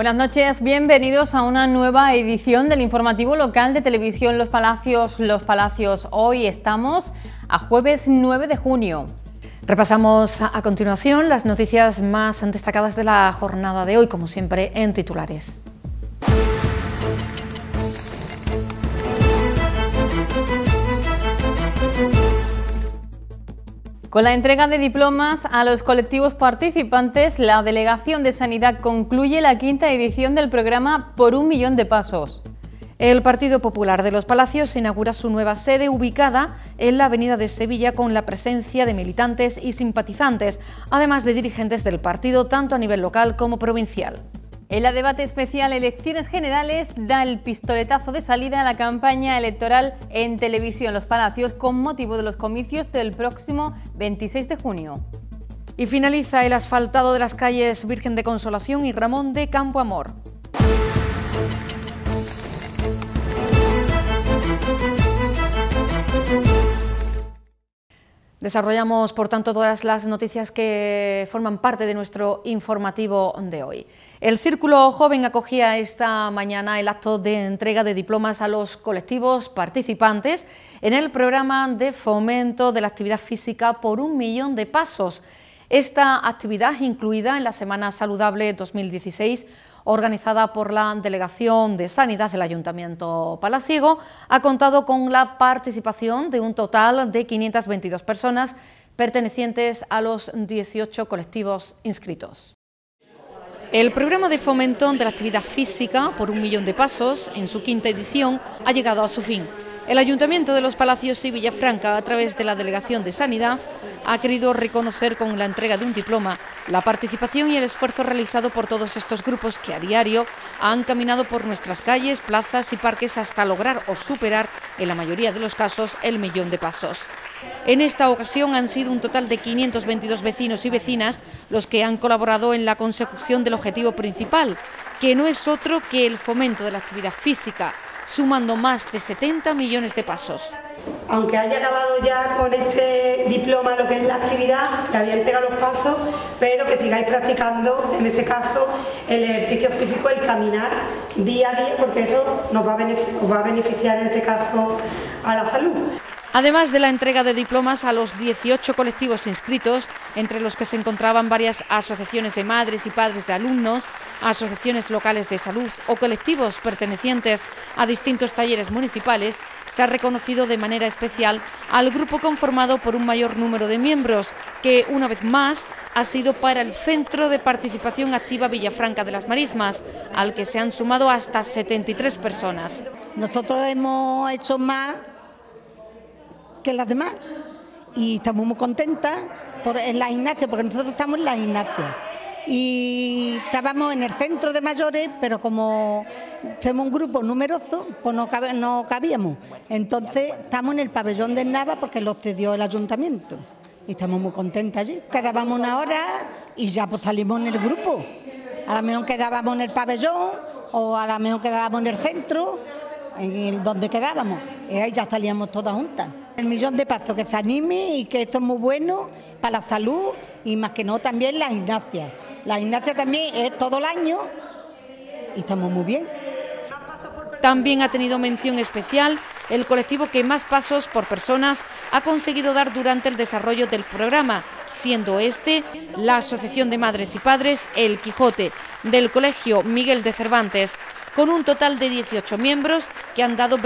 Buenas noches, bienvenidos a una nueva edición del informativo local de televisión Los Palacios. Hoy estamos a jueves 9 de junio. Repasamos a continuación las noticias más destacadas de la jornada de hoy, como siempre en titulares. Con la entrega de diplomas a los colectivos participantes, la Delegación de Sanidad concluye la quinta edición del programa Por un Millón de Pasos. El Partido Popular de Los Palacios inaugura su nueva sede ubicada en la avenida de Sevilla con la presencia de militantes y simpatizantes, además de dirigentes del partido tanto a nivel local como provincial. En la debate especial Elecciones Generales da el pistoletazo de salida a la campaña electoral en televisión Los Palacios con motivo de los comicios del próximo 26 de junio. Y finaliza el asfaltado de las calles Virgen de Consolación y Ramón de Campoamor. Desarrollamos, por tanto, todas las noticias que forman parte de nuestro informativo de hoy. El Círculo Joven acogía esta mañana el acto de entrega de diplomas a los colectivos participantes en el programa de fomento de la actividad física por 1 millón de pasos. Esta actividad, incluida en la Semana Saludable 2016, organizada por la Delegación de Sanidad del Ayuntamiento palaciego, ha contado con la participación de un total de 522 personas pertenecientes a los 18 colectivos inscritos. El programa de fomento de la actividad física por 1 millón de pasos, en su quinta edición, ha llegado a su fin. El Ayuntamiento de Los Palacios y Villafranca, a través de la Delegación de Sanidad, ha querido reconocer con la entrega de un diploma la participación y el esfuerzo realizado por todos estos grupos que a diario han caminado por nuestras calles, plazas y parques hasta lograr o superar, en la mayoría de los casos, el 1 millón de pasos. En esta ocasión han sido un total de 522 vecinos y vecinas los que han colaborado en la consecución del objetivo principal, que no es otro que el fomento de la actividad física, sumando más de 70 millones de pasos. Aunque haya acabado ya con este diploma lo que es la actividad, que había entregado los pasos, pero que sigáis practicando, en este caso, el ejercicio físico, el caminar día a día, porque eso os va a beneficiar en este caso a la salud. Además de la entrega de diplomas a los 18 colectivos inscritos, entre los que se encontraban varias asociaciones de madres y padres de alumnos, asociaciones locales de salud o colectivos pertenecientes a distintos talleres municipales, se ha reconocido de manera especial al grupo conformado por un mayor número de miembros, que una vez más ha sido para el Centro de Participación Activa Villafranca de las Marismas, al que se han sumado hasta 73 personas. Nosotros hemos hecho más que las demás y estamos muy contentas en la gimnasia, porque nosotros estamos en la gimnasia y estábamos en el centro de mayores, pero como somos un grupo numeroso, pues no cabíamos. Entonces estamos en el pabellón de Nava porque lo cedió el ayuntamiento y estamos muy contentas allí. Quedábamos una hora y ya pues salimos en el grupo. A lo mejor quedábamos en el pabellón o a lo mejor quedábamos en el centro, donde quedábamos, y ahí ya salíamos todas juntas. El 1 millón de pasos, que se anime y que esto es muy bueno para la salud y más que no también la gimnasia. La gimnasia también es todo el año y estamos muy bien. También ha tenido mención especial el colectivo que más pasos por personas ha conseguido dar durante el desarrollo del programa, siendo este la Asociación de Madres y Padres El Quijote, del Colegio Miguel de Cervantes, con un total de 18 miembros que han dado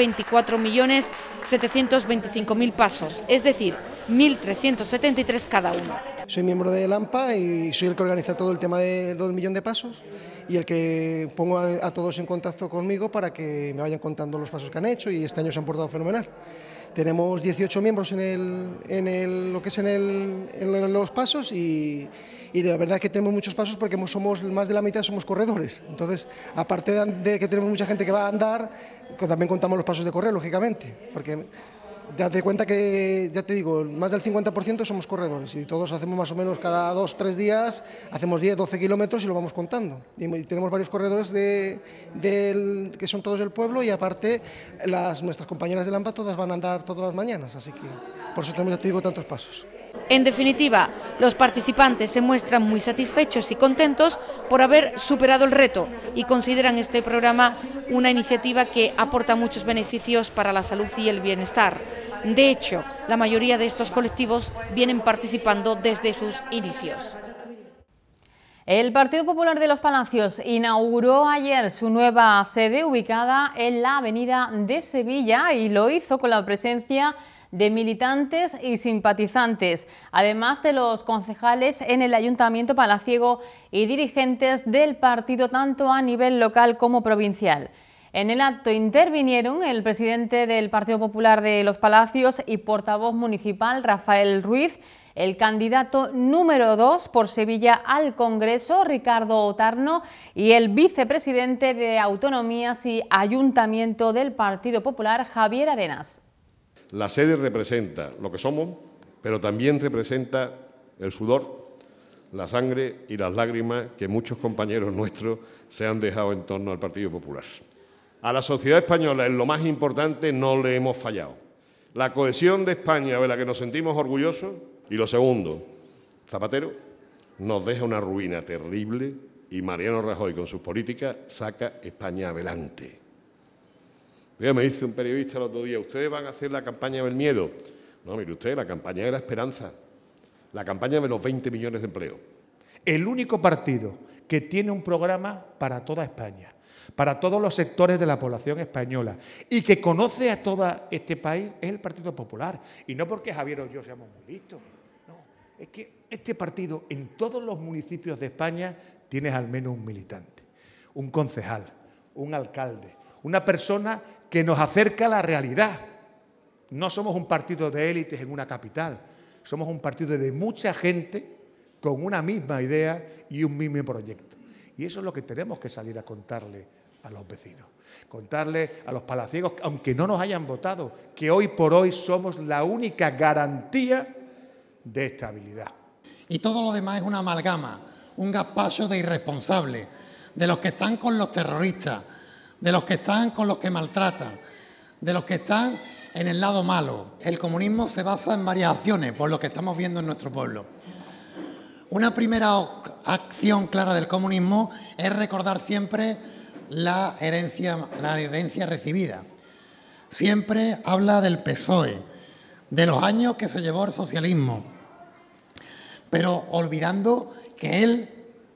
24.725.000 pasos, es decir, 1.373 cada uno. Soy miembro de AMPA y soy el que organiza todo el tema del 1 millón de pasos y el que pongo a todos en contacto conmigo para que me vayan contando los pasos que han hecho, y este año se han portado fenomenal. Tenemos 18 miembros en los pasos y la verdad es que tenemos muchos pasos porque somos más de la mitad somos corredores. Entonces, aparte de que tenemos mucha gente que va a andar, también contamos los pasos de correr, lógicamente, porque date cuenta que, ya te digo, más del 50% somos corredores y todos hacemos más o menos cada 2-3 días, hacemos 10-12 kilómetros y lo vamos contando. Y tenemos varios corredores que son todos del pueblo, y aparte nuestras compañeras de AMPA todas van a andar todas las mañanas, así que por eso tenemos, ya te digo, tantos pasos. En definitiva, los participantes se muestran muy satisfechos y contentos por haber superado el reto y consideran este programa una iniciativa que aporta muchos beneficios para la salud y el bienestar. De hecho, la mayoría de estos colectivos vienen participando desde sus inicios. El Partido Popular de Los Palacios inauguró ayer su nueva sede ubicada en la Avenida de Sevilla y lo hizo con la presencia de militantes y simpatizantes, además de los concejales en el Ayuntamiento palaciego y dirigentes del partido tanto a nivel local como provincial. En el acto intervinieron el presidente del Partido Popular de Los Palacios y portavoz municipal Rafael Ruiz, el candidato número 2 por Sevilla al Congreso, Ricardo Otarno, y el vicepresidente de Autonomías y Ayuntamiento del Partido Popular, Javier Arenas. La sede representa lo que somos, pero también representa el sudor, la sangre y las lágrimas que muchos compañeros nuestros se han dejado en torno al Partido Popular. A la sociedad española, en lo más importante, no le hemos fallado. La cohesión de España, de la que nos sentimos orgullosos, y lo segundo, Zapatero nos deja una ruina terrible y Mariano Rajoy, con sus políticas, saca España adelante. Me dice un periodista el otro día, ¿ustedes van a hacer la campaña del miedo? No, mire usted, la campaña de la esperanza, la campaña de los 20 millones de empleos. El único partido que tiene un programa para toda España, para todos los sectores de la población española y que conoce a todo este país es el Partido Popular. Y no porque Javier o yo seamos muy listos, no, es que este partido en todos los municipios de España tiene al menos un militante, un concejal, un alcalde, una persona que nos acerca a la realidad. No somos un partido de élites en una capital, somos un partido de mucha gente con una misma idea y un mismo proyecto. Y eso es lo que tenemos que salir a contarle a los vecinos, contarle a los palaciegos, aunque no nos hayan votado, que hoy por hoy somos la única garantía de estabilidad. Y todo lo demás es una amalgama, un gazpacho de irresponsables, de los que están con los terroristas, de los que están con los que maltratan, de los que están en el lado malo. El comunismo se basa en varias acciones, por lo que estamos viendo en nuestro pueblo. Una primera acción clara del comunismo es recordar siempre la herencia recibida. Siempre habla del PSOE, de los años que se llevó el socialismo, pero olvidando que él,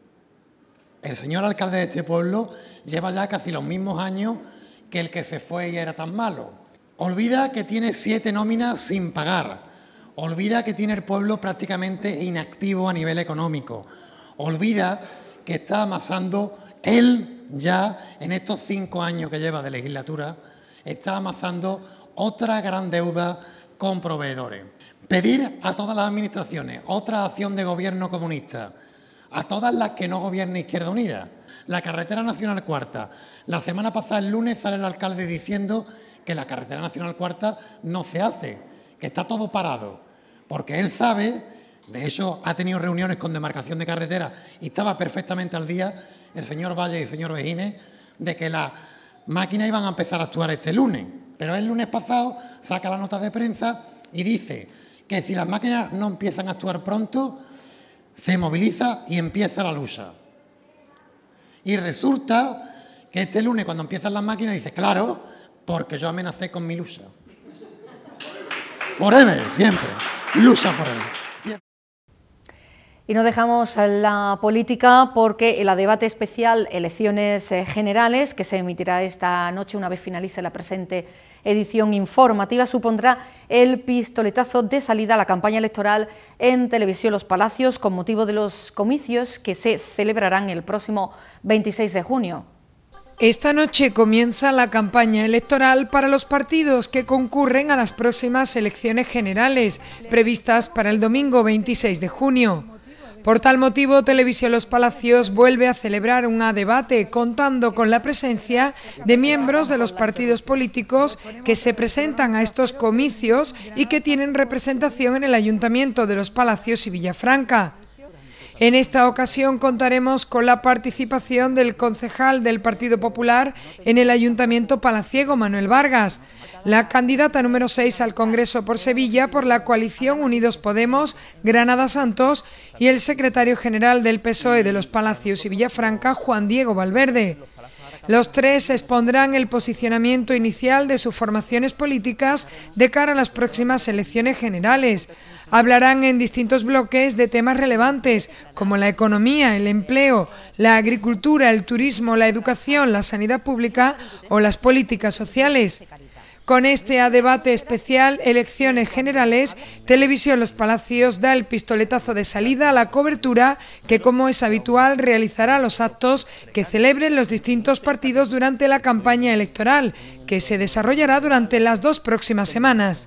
el señor alcalde de este pueblo, lleva ya casi los mismos años que el que se fue y era tan malo. Olvida que tiene 7 nóminas sin pagar. Olvida que tiene el pueblo prácticamente inactivo a nivel económico. Olvida que está amasando, él ya en estos 5 años que lleva de legislatura, está amasando otra gran deuda con proveedores. Pedir a todas las administraciones otra acción de gobierno comunista, a todas las que no gobierne Izquierda Unida. La carretera nacional cuarta. La semana pasada, el lunes, sale el alcalde diciendo que la carretera nacional cuarta no se hace, que está todo parado, porque él sabe, de hecho ha tenido reuniones con demarcación de carretera y estaba perfectamente al día, el señor Valle y el señor Vejines, de que las máquinas iban a empezar a actuar este lunes. Pero el lunes pasado saca la nota de prensa y dice que si las máquinas no empiezan a actuar pronto, se moviliza y empieza la lucha. Y resulta que este lunes, cuando empiezan las máquinas, dice, claro, porque yo amenacé con mi lucha. Forever, siempre. Lucha forever. Y no dejamos la política porque en la debate especial Elecciones Generales, que se emitirá esta noche una vez finalice la presente edición informativa, supondrá el pistoletazo de salida a la campaña electoral en Televisión Los Palacios con motivo de los comicios que se celebrarán el próximo 26 de junio. Esta noche comienza la campaña electoral para los partidos que concurren a las próximas elecciones generales, previstas para el domingo 26 de junio. Por tal motivo, Televisión Los Palacios vuelve a celebrar un debate contando con la presencia de miembros de los partidos políticos que se presentan a estos comicios y que tienen representación en el Ayuntamiento de Los Palacios y Villafranca. En esta ocasión contaremos con la participación del concejal del Partido Popular en el Ayuntamiento palaciego, Manuel Vargas, la candidata número 6 al Congreso por Sevilla por la coalición Unidos Podemos, Granada Santos, y el secretario general del PSOE de Los Palacios y Villafranca, Juan Diego Valverde. Los tres expondrán el posicionamiento inicial de sus formaciones políticas de cara a las próximas elecciones generales. Hablarán en distintos bloques de temas relevantes como la economía, el empleo, la agricultura, el turismo, la educación, la sanidad pública o las políticas sociales. Con este debate especial, elecciones generales, Televisión Los Palacios da el pistoletazo de salida a la cobertura que, como es habitual, realizará los actos que celebren los distintos partidos durante la campaña electoral, que se desarrollará durante las 2 próximas semanas.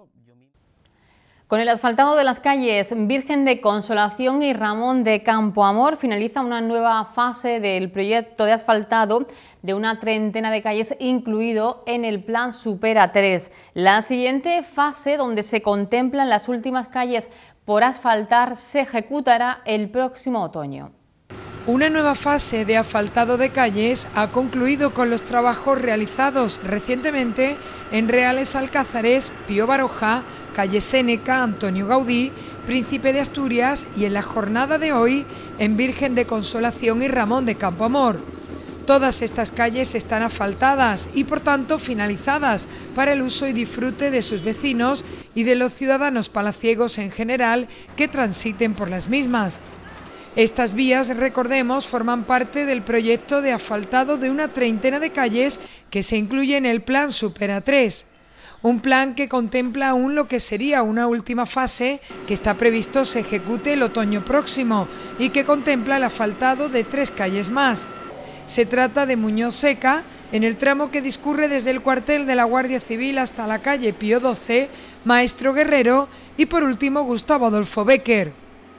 Con el asfaltado de las calles Virgen de Consolación y Ramón de Campoamor finaliza una nueva fase del proyecto de asfaltado de una treintena de calles incluido en el Plan Supera 3. La siguiente fase, donde se contemplan las últimas calles por asfaltar, se ejecutará el próximo otoño. Una nueva fase de asfaltado de calles ha concluido con los trabajos realizados recientemente en Reales Alcázares, Pío Baroja, Calle Séneca, Antonio Gaudí, Príncipe de Asturias y en la jornada de hoy en Virgen de Consolación y Ramón de Campoamor. Todas estas calles están asfaltadas y por tanto finalizadas para el uso y disfrute de sus vecinos y de los ciudadanos palaciegos en general que transiten por las mismas. Estas vías, recordemos, forman parte del proyecto de asfaltado de una treintena de calles que se incluye en el Plan Supera 3. Un plan que contempla aún lo que sería una última fase que está previsto se ejecute el otoño próximo y que contempla el asfaltado de 3 calles más. Se trata de Muñoz Seca, en el tramo que discurre desde el cuartel de la Guardia Civil hasta la calle Pío XII, Maestro Guerrero y por último Gustavo Adolfo Bécquer.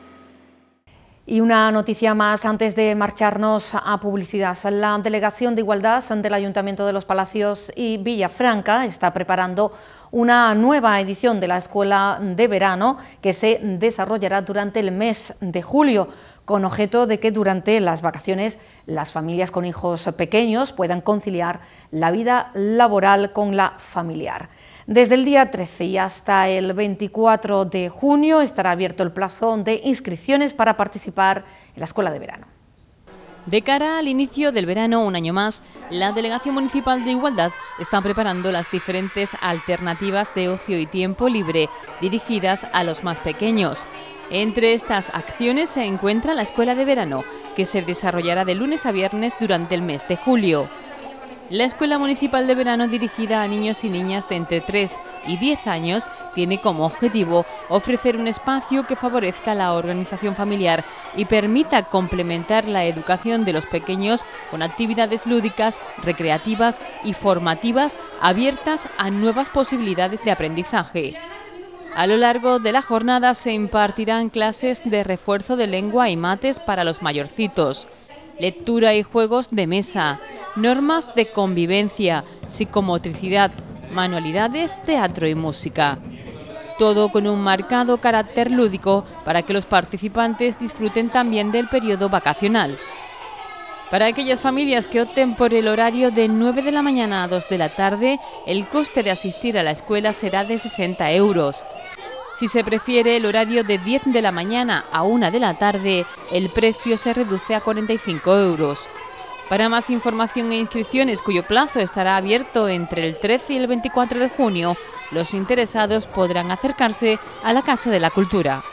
Y una noticia más antes de marcharnos a publicidad. La Delegación de Igualdad del Ayuntamiento de Los Palacios y Villafranca está preparando una nueva edición de la Escuela de Verano que se desarrollará durante el mes de julio, con objeto de que durante las vacaciones las familias con hijos pequeños puedan conciliar la vida laboral con la familiar. Desde el día 13 y hasta el 24 de junio estará abierto el plazo de inscripciones para participar en la Escuela de Verano. De cara al inicio del verano, un año más, la Delegación Municipal de Igualdad está preparando las diferentes alternativas de ocio y tiempo libre dirigidas a los más pequeños. Entre estas acciones se encuentra la Escuela de Verano, que se desarrollará de lunes a viernes durante el mes de julio. La Escuela Municipal de Verano, dirigida a niños y niñas de entre 3 y 10 años, tiene como objetivo ofrecer un espacio que favorezca la organización familiar y permita complementar la educación de los pequeños con actividades lúdicas, recreativas y formativas abiertas a nuevas posibilidades de aprendizaje. A lo largo de la jornada se impartirán clases de refuerzo de lengua y mates para los mayorcitos, lectura y juegos de mesa, normas de convivencia, psicomotricidad, manualidades, teatro y música. Todo con un marcado carácter lúdico para que los participantes disfruten también del periodo vacacional. Para aquellas familias que opten por el horario de 9 de la mañana a 2 de la tarde, el coste de asistir a la escuela será de 60 euros. Si se prefiere el horario de 10 de la mañana a 1 de la tarde, el precio se reduce a 45 euros. Para más información e inscripciones, cuyo plazo estará abierto entre el 13 y el 24 de junio, los interesados podrán acercarse a la Casa de la Cultura.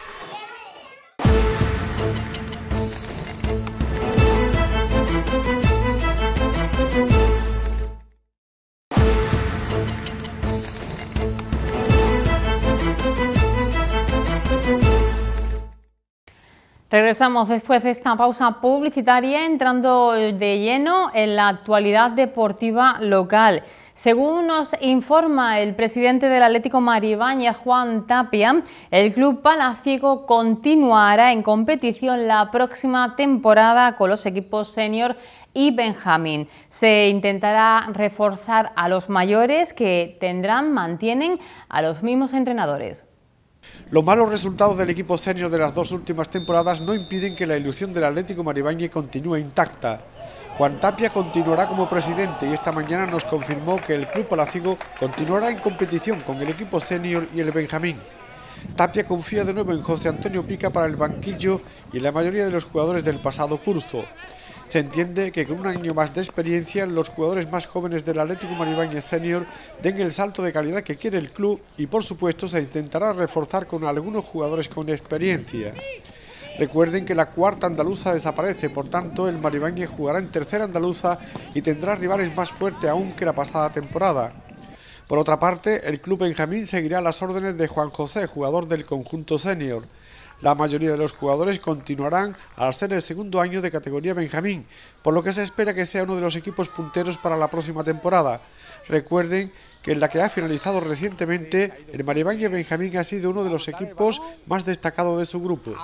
Regresamos después de esta pausa publicitaria entrando de lleno en la actualidad deportiva local. Según nos informa el presidente del Atlético Maribáñez, Juan Tapia, el club palaciego continuará en competición la próxima temporada con los equipos senior y Benjamín. Se intentará reforzar a los mayores que mantienen a los mismos entrenadores. Los malos resultados del equipo senior de las 2 últimas temporadas no impiden que la ilusión del Atlético Maribañez continúe intacta. Juan Tapia continuará como presidente y esta mañana nos confirmó que el club palaciego continuará en competición con el equipo senior y el Benjamín. Tapia confía de nuevo en José Antonio Pica para el banquillo y en la mayoría de los jugadores del pasado curso. Se entiende que con un año más de experiencia los jugadores más jóvenes del Atlético Maribañez Senior den el salto de calidad que quiere el club y por supuesto se intentará reforzar con algunos jugadores con experiencia. Recuerden que la cuarta andaluza desaparece, por tanto el Maribañez jugará en tercera andaluza y tendrá rivales más fuertes aún que la pasada temporada. Por otra parte, el club Benjamín seguirá las órdenes de Juan José, jugador del conjunto senior. La mayoría de los jugadores continuarán al ser el segundo año de categoría Benjamín, por lo que se espera que sea uno de los equipos punteros para la próxima temporada. Recuerden que en la que ha finalizado recientemente, el Maribañez Benjamín ha sido uno de los equipos más destacados de su grupo.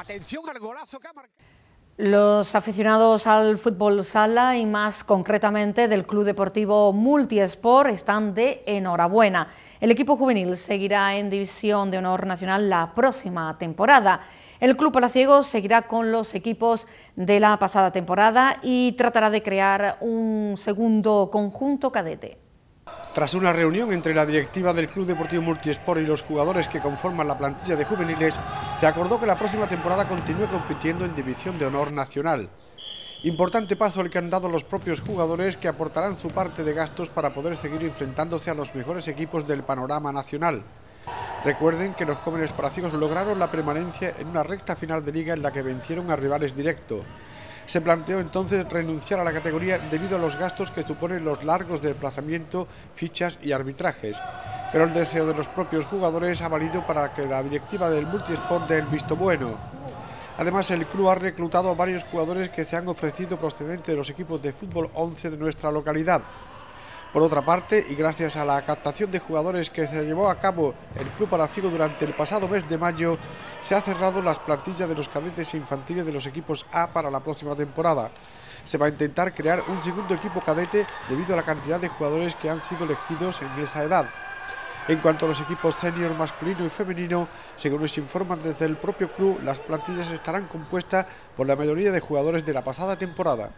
Los aficionados al fútbol sala y más concretamente del Club Deportivo Multiesport están de enhorabuena. El equipo juvenil seguirá en División de Honor Nacional la próxima temporada. El club palaciego seguirá con los equipos de la pasada temporada y tratará de crear un segundo conjunto cadete. Tras una reunión entre la directiva del Club Deportivo Multiesport y los jugadores que conforman la plantilla de juveniles, se acordó que la próxima temporada continúe compitiendo en División de Honor Nacional. Importante paso el que han dado los propios jugadores, que aportarán su parte de gastos para poder seguir enfrentándose a los mejores equipos del panorama nacional. Recuerden que los jóvenes palaciegos lograron la permanencia en una recta final de liga en la que vencieron a rivales directos. Se planteó entonces renunciar a la categoría debido a los gastos que suponen los largos desplazamientos, fichas y arbitrajes. Pero el deseo de los propios jugadores ha valido para que la directiva del Multiesport dé el visto bueno. Además, el club ha reclutado a varios jugadores que se han ofrecido procedentes de los equipos de fútbol 11 de nuestra localidad. Por otra parte, y gracias a la captación de jugadores que se llevó a cabo el club palaciego durante el pasado mes de mayo, se ha cerrado las plantillas de los cadetes e infantiles de los equipos A para la próxima temporada. Se va a intentar crear un segundo equipo cadete debido a la cantidad de jugadores que han sido elegidos en esa edad. En cuanto a los equipos senior masculino y femenino, según nos informan desde el propio club, las plantillas estarán compuestas por la mayoría de jugadores de la pasada temporada.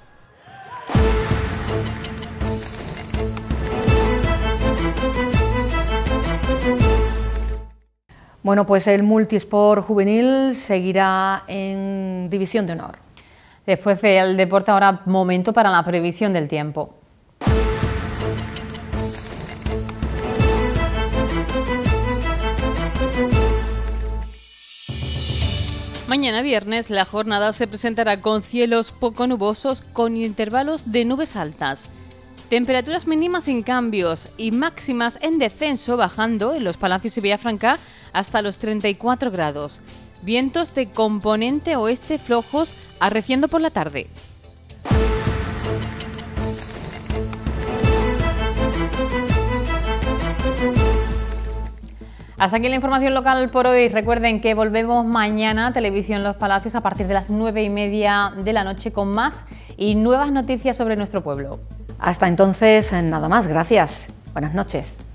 Bueno, pues el Multiesport juvenil seguirá en División de Honor. Después del deporte, ahora momento para la previsión del tiempo. Mañana viernes la jornada se presentará con cielos poco nubosos con intervalos de nubes altas. Temperaturas mínimas sin cambios y máximas en descenso, bajando en Los Palacios y Villafranca hasta los 34 grados. Vientos de componente oeste flojos arreciando por la tarde. Hasta aquí la información local por hoy. Recuerden que volvemos mañana a Televisión Los Palacios a partir de las 9:30 de la noche con más y nuevas noticias sobre nuestro pueblo. Hasta entonces, nada más. Gracias. Buenas noches.